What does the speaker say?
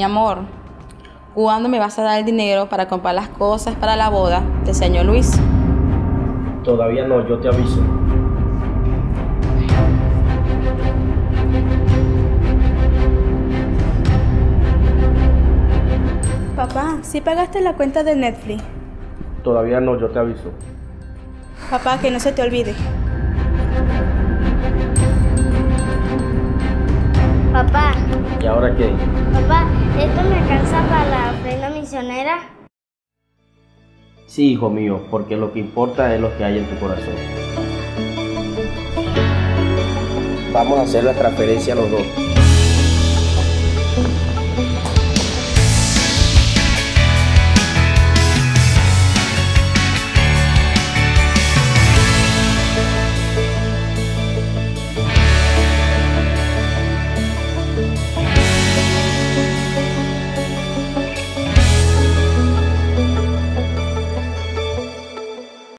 Mi amor, ¿cuándo me vas a dar el dinero para comprar las cosas para la boda del señor Luis? Todavía no, yo te aviso. Papá, ¿sí pagaste la cuenta de Netflix? Todavía no, yo te aviso. Papá, que no se te olvide. Papá, ¿Y ahora qué? papá, ¿esto me alcanza para la ofrenda misionera? Sí, hijo mío, porque lo que importa es lo que hay en tu corazón. Vamos a hacer la transferencia los dos.